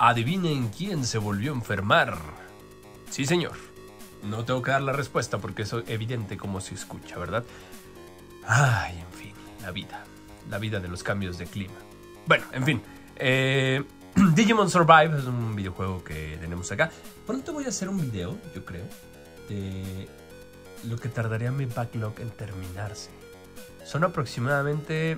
Adivinen quién se volvió a enfermar. Sí, señor. No tengo que dar la respuesta porque es evidente cómo se escucha, ¿verdad? Ay, en fin, la vida de los cambios de clima. Bueno, en fin, Digimon Survive es un videojuego que tenemos acá. Pronto voy a hacer un video, yo creo, de lo que tardaría mi backlog en terminarse. Son aproximadamente,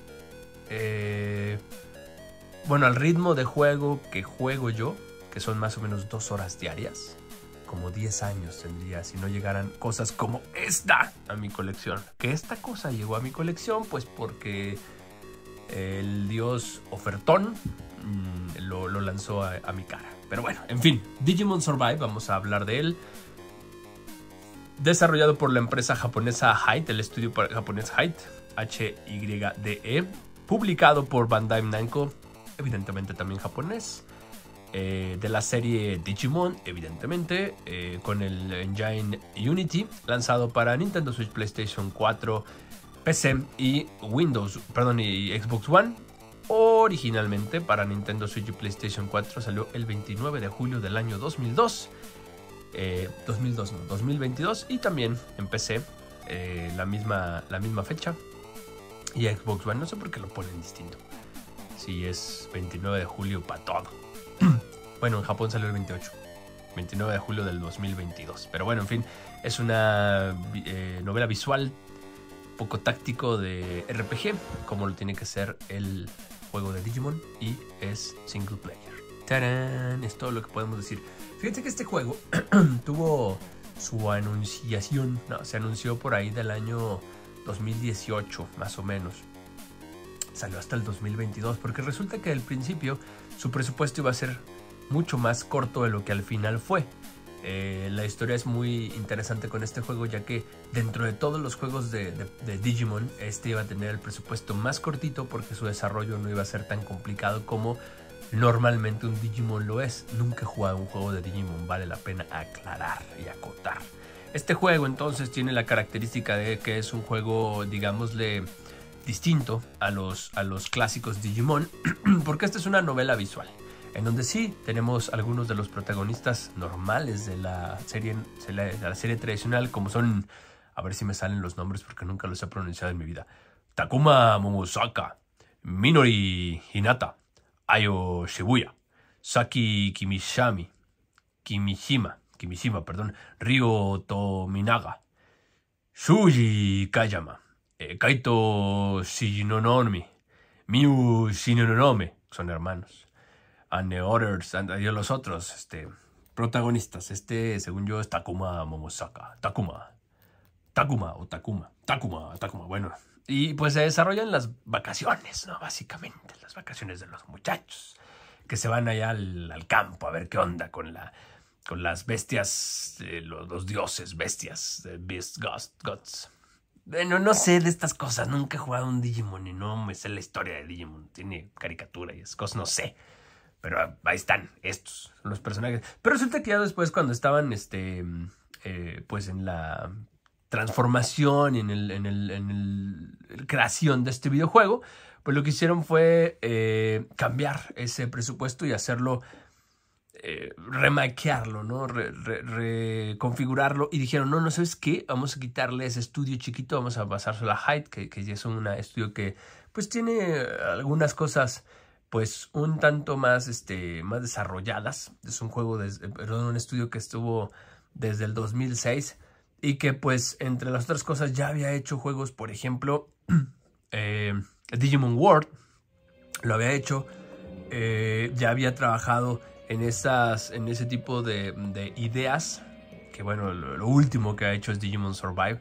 bueno, al ritmo de juego que juego yo, que son más o menos 2 horas diarias, como 10 años tendría si no llegaran cosas como esta a mi colección. Que esta cosa llegó a mi colección pues porque el dios ofertón lo lanzó a mi cara. Pero bueno, en fin, Digimon Survive, vamos a hablar de él. Desarrollado por la empresa japonesa Hyde, el estudio japonés Hyde, Hyde. Publicado por Bandai Namco, evidentemente también japonés. De la serie Digimon, evidentemente, con el engine Unity, lanzado para Nintendo Switch, PlayStation 4, PC y y Xbox One. Originalmente para Nintendo Switch y PlayStation 4 salió el 29 de julio del año 2022, y también en PC la misma fecha, y Xbox One, no sé por qué lo ponen distinto, si es 29 de julio para todo. Bueno, en Japón salió el 29 de julio del 2022. Pero bueno, en fin, es una novela visual, poco táctico de RPG, como lo tiene que ser el juego de Digimon, y es single player. ¡Tarán! Es todo lo que podemos decir. Fíjense que este juego tuvo su anunciación, se anunció por ahí del año 2018, más o menos. Salió hasta el 2022, porque resulta que al principio su presupuesto iba a ser mucho más corto de lo que al final fue. La historia es muy interesante con este juego, ya que dentro de todos los juegos de Digimon, este iba a tener el presupuesto más cortito porque su desarrollo no iba a ser tan complicado como normalmente un Digimon lo es. Nunca he jugado un juego de Digimon, vale la pena aclarar y acotar. Este juego entonces tiene la característica de que es un juego, digámosle, distinto a los clásicos Digimon, porque esta es una novela visual, en donde sí tenemos algunos de los protagonistas normales de la serie tradicional, como son, a ver si me salen los nombres porque nunca los he pronunciado en mi vida: Takuma Momosaka, Minori Hinata, Ayo Shibuya, Saki Kimishima, Ryo Tominaga, Shuji Kayama, Kaito Shinonome, Miu Shinonome, son hermanos. And the others, and los otros protagonistas. Según yo, es Takuma Momosaka. Takuma. Bueno, y pues se desarrollan las vacaciones, ¿no? Básicamente, las vacaciones de los muchachos que se van allá al campo a ver qué onda con las bestias, los dioses bestias, Beast Gods. Bueno, no sé de estas cosas. Nunca he jugado un Digimon y no me sé la historia de Digimon. Tiene caricatura y esas cosas, no sé. Pero ahí están, estos son los personajes. Pero resulta que ya después, cuando estaban pues en la transformación y en la creación de este videojuego, pues lo que hicieron fue cambiar ese presupuesto y hacerlo, remakearlo, ¿no? Reconfigurarlo, y dijeron, no, ¿sabes qué? Vamos a quitarle ese estudio chiquito, vamos a pasárselo a Hyde, que ya es un estudio que pues tiene algunas cosas pues un tanto más desarrolladas. Es un juego, un estudio que estuvo desde el 2006 y que pues entre las otras cosas ya había hecho juegos, por ejemplo, Digimon World lo había hecho, ya había trabajado en ese tipo de ideas, que bueno, lo último que ha hecho es Digimon Survive,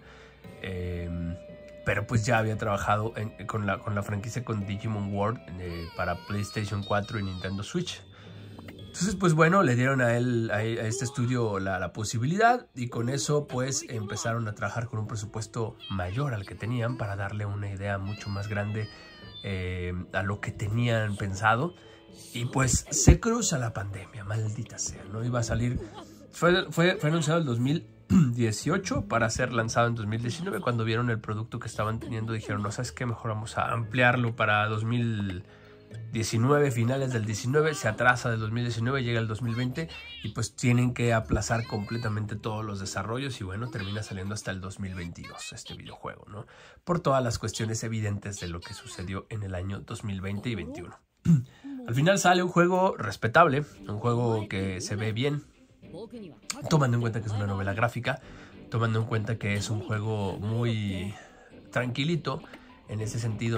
pero pues ya había trabajado con la franquicia, con Digimon World, para PlayStation 4 y Nintendo Switch. Entonces pues bueno, le dieron a este estudio la posibilidad, y con eso pues empezaron a trabajar con un presupuesto mayor al que tenían, para darle una idea mucho más grande a lo que tenían pensado. Y pues se cruza la pandemia, maldita sea, ¿no? Iba a salir, fue anunciado el 2018 para ser lanzado en 2019. Cuando vieron el producto que estaban teniendo, dijeron, no, ¿sabes qué? Mejor vamos a ampliarlo para 2020, 19, finales del 19, se atrasa del 2019, llega el 2020 y pues tienen que aplazar completamente todos los desarrollos y bueno, termina saliendo hasta el 2022 este videojuego, ¿no? Por todas las cuestiones evidentes de lo que sucedió en el año 2020 y 21. Al final sale un juego respetable, un juego que se ve bien, tomando en cuenta que es una novela gráfica, tomando en cuenta que es un juego muy tranquilito. En ese sentido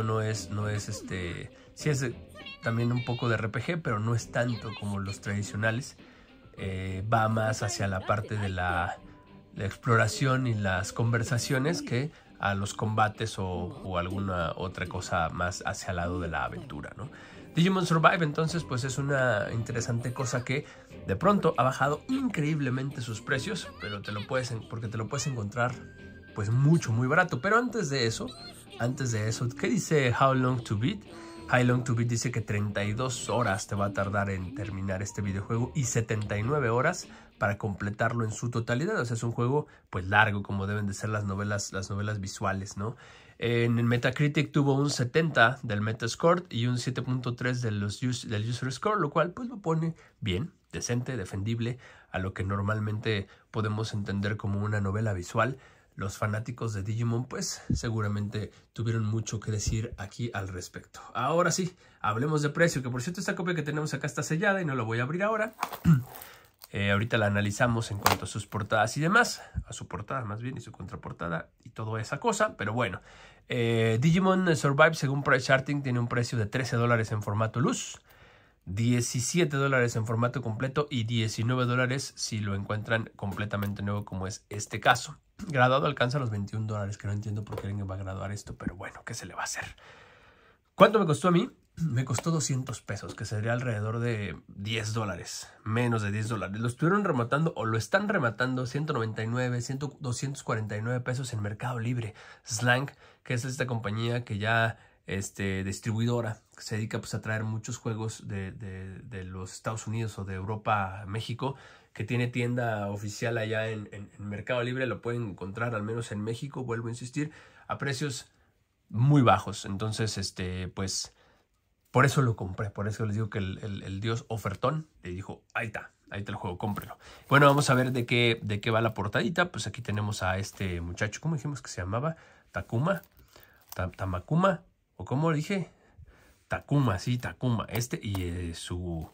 sí es también un poco de RPG, pero no es tanto como los tradicionales. Va más hacia la parte de la exploración y las conversaciones que a los combates o alguna otra cosa más hacia el lado de la aventura, ¿no? Digimon Survive entonces pues es una interesante cosa que de pronto ha bajado increíblemente sus precios, pero porque te lo puedes encontrar pues muy barato. Pero antes de eso, ¿qué dice How Long to Beat? How Long to Beat dice que 32 horas te va a tardar en terminar este videojuego y 79 horas para completarlo en su totalidad. O sea, es un juego pues largo, como deben de ser las novelas visuales, ¿no? En el Metacritic tuvo un 70 del Metascore y un 7.3 del User Score, lo cual pues lo pone bien, decente, defendible a lo que normalmente podemos entender como una novela visual. Los fanáticos de Digimon pues seguramente tuvieron mucho que decir aquí al respecto. Ahora sí, hablemos de precio, que por cierto esta copia que tenemos acá está sellada y no la voy a abrir ahora. Ahorita la analizamos en cuanto a sus portadas y demás, a su portada más bien y su contraportada y toda esa cosa, pero bueno. Digimon Survive según Price Charting tiene un precio de $13 en formato luz, $17 en formato completo y $19 si lo encuentran completamente nuevo como es este caso. Graduado alcanza los $21, que no entiendo por qué alguien va a graduar esto, pero bueno, ¿qué se le va a hacer? ¿Cuánto me costó a mí? Me costó 200 pesos, que sería alrededor de $10, menos de $10. Lo estuvieron rematando o lo están rematando 199, 249 pesos en Mercado Libre. Slang, que es esta compañía que ya distribuidora, que se dedica pues a traer muchos juegos de los Estados Unidos o de Europa a México, que tiene tienda oficial allá en Mercado Libre. Lo pueden encontrar al menos en México, vuelvo a insistir, a precios muy bajos. Entonces, pues por eso lo compré, por eso les digo que el dios ofertón le dijo, ahí está el juego, cómprelo. Bueno, vamos a ver de qué va la portadita. Pues aquí tenemos a este muchacho, ¿cómo dijimos que se llamaba? Tamakuma, o ¿cómo dije? Takuma, sí, Takuma. Y su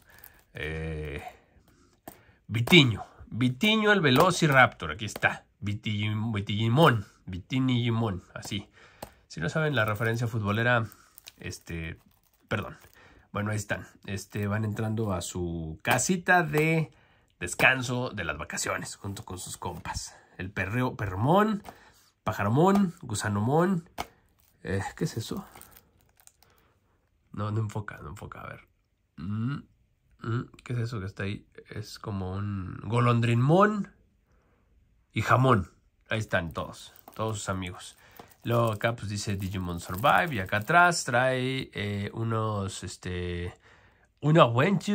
Vitiño el Velociraptor, aquí está. Vitigimon, así. Si no saben la referencia futbolera, perdón. Bueno, ahí están. Van entrando a su casita de descanso de las vacaciones junto con sus compas. El perromón, pajaromón, gusanomón. ¿Qué es eso? No enfoca, a ver. ¿Qué es eso que está ahí? Es como un golondrinmón y jamón. Ahí están todos sus amigos. Luego acá pues dice Digimon Survive y acá atrás trae una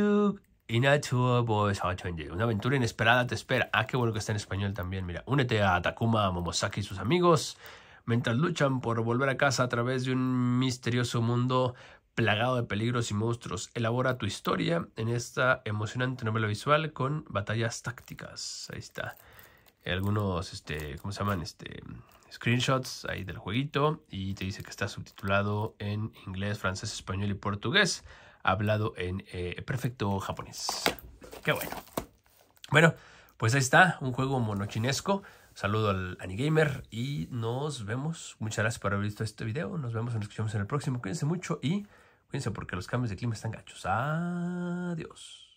aventura inesperada te espera. Ah, qué bueno que está en español también. Mira, únete a Takuma Momosaki y sus amigos mientras luchan por volver a casa a través de un misterioso mundo plagado de peligros y monstruos. Elabora tu historia en esta emocionante novela visual con batallas tácticas. Ahí está. Algunos, ¿cómo se llaman? Screenshots ahí del jueguito. Y te dice que está subtitulado en inglés, francés, español y portugués. Hablado en perfecto japonés. Qué bueno. Bueno, pues ahí está. Un juego monochinesco. Saludo al Anigamer y nos vemos. Muchas gracias por haber visto este video. Nos vemos y nos escuchamos en el próximo. Cuídense mucho y cuídense porque los cambios de clima están gachos. Adiós.